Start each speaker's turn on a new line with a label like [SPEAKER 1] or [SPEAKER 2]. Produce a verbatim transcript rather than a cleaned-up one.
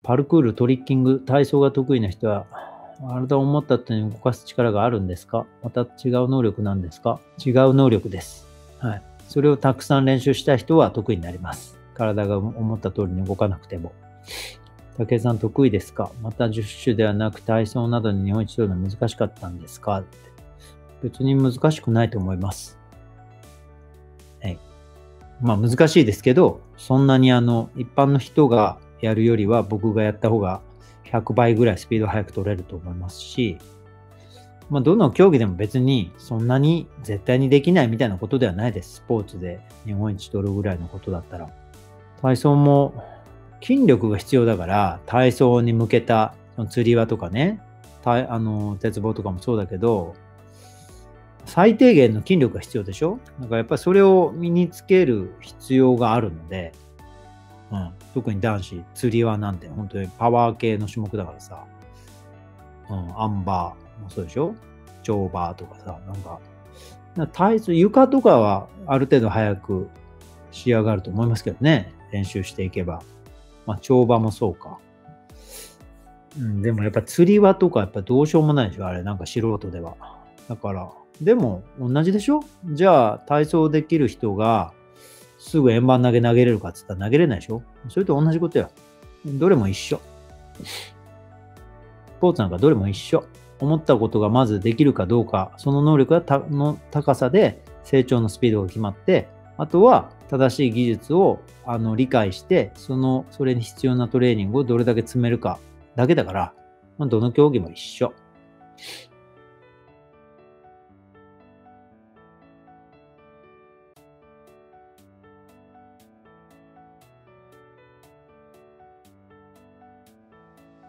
[SPEAKER 1] パルクール、トリッキング、体操が得意な人は、体を思ったとに動かす力があるんですか？また違う能力なんですか？違う能力です。はい。それをたくさん練習した人は得意になります。体が思った通りに動かなくても。武井さん得意ですか？またじゅっ種ではなく体操などに日本一取るのは難しかったんですか？別に難しくないと思います。はい。まあ難しいですけど、そんなにあの、一般の人がやるよりは僕がやった方がひゃくばいぐらいスピード速く取れると思いますし、まあどの競技でも別にそんなに絶対にできないみたいなことではないです。スポーツで日本一取るぐらいのことだったら。体操も筋力が必要だから、体操に向けた釣り輪とかね、あの鉄棒とかもそうだけど、最低限の筋力が必要でしょ？だからやっぱりそれを身につける必要があるので、うん、特に男子、釣り輪なんて本当にパワー系の種目だからさ、うん、アンバーもそうでしょ？跳馬とかさ、なんか、体操、床とかはある程度早く仕上がると思いますけどね、練習していけば。まあ、跳馬もそうか。うん、でもやっぱ釣り輪とかやっぱどうしようもないでしょ、あれ、なんか素人では。だから、でも同じでしょ？じゃあ体操できる人がすぐ円盤投げ投げれるかって言ったら投げれないでしょ？それと同じことや。どれも一緒。スポーツなんかどれも一緒。思ったことがまずできるかどうか、その能力がたの高さで成長のスピードが決まって、あとは正しい技術をあの理解して、その、それに必要なトレーニングをどれだけ積めるかだけだから、まあ、どの競技も一緒。